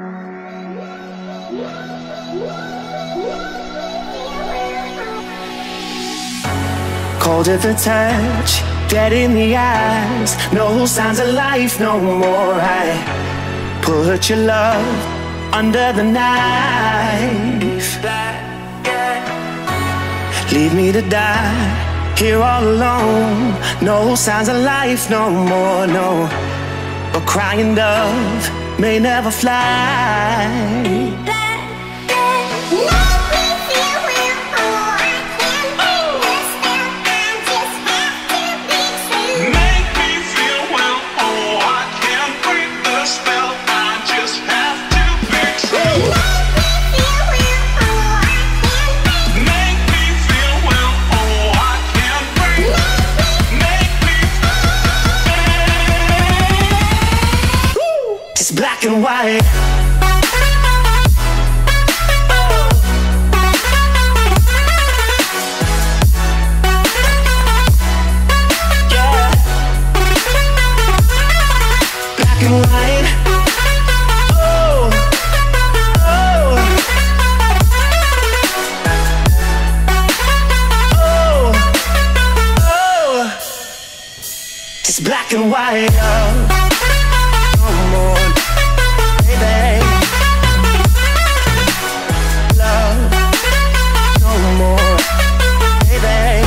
Cold at the touch, dead in the eyes, no signs of life no more. I put your love under the knife. Leave me to die here all alone. No signs of life no more, no. A crying dove may never fly. Black and white. Yeah. Black and white. Oh, oh, oh, oh. Just black and white. No more. Love, no more, baby.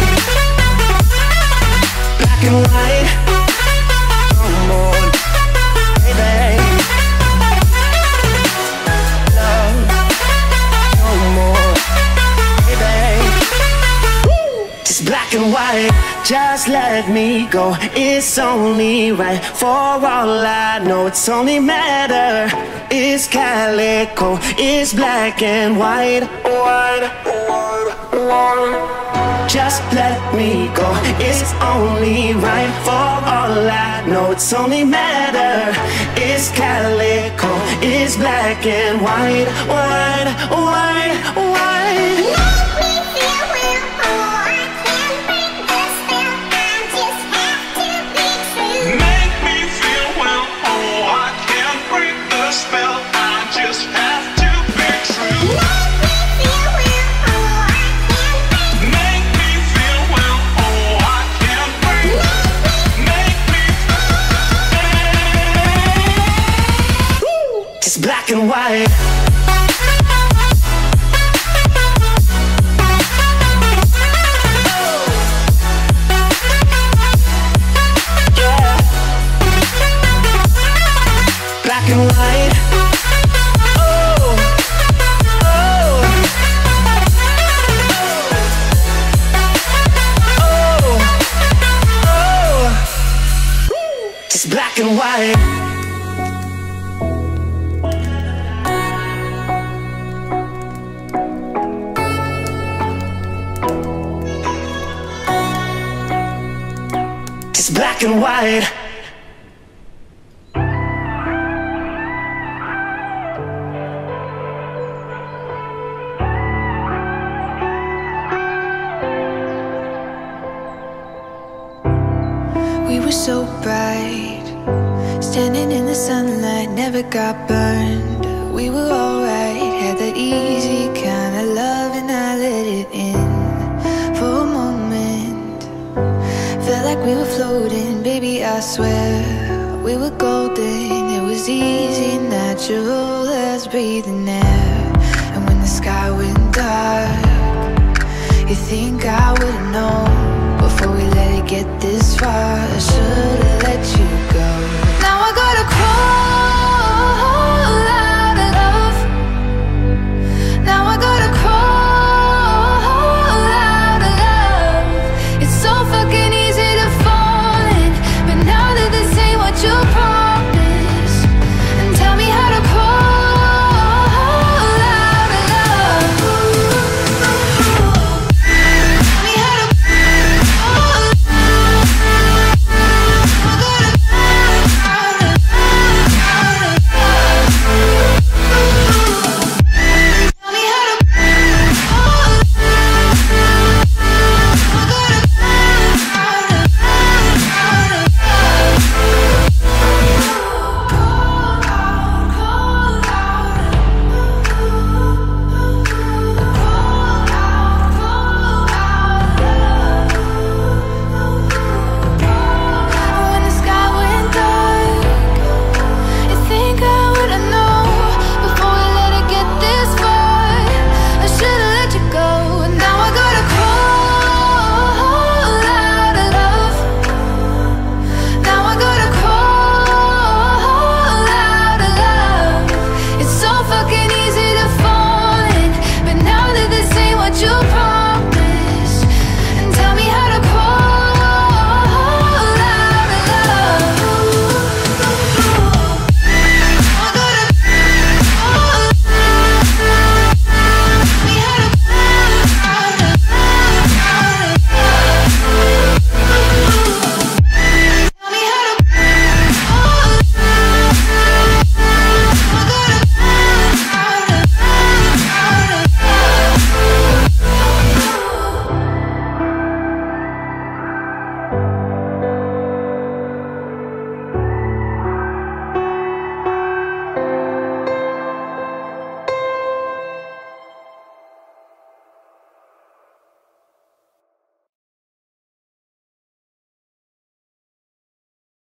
Black and white, no more, baby. Love, no more, baby. Just black and white. Just let me go, it's only right. For all I know, it's only matter. It's calico, it's black and white. White, white, white. Just let me go, it's only right. For all I know, it's only matter. It's calico, it's black and white. White, white, white. Black and white. Yeah. Black and white. Oh, oh, oh, oh. Just black and white. Black and white. We were so bright, standing in the sunlight, never got burned. We were alright, had that easy kind of love, and I let it in for a moment. Felt like we were floating, baby, I swear we were golden. It was easy, natural as breathing air. And when the sky went dark, you think I would've known before we let it get this far. I should've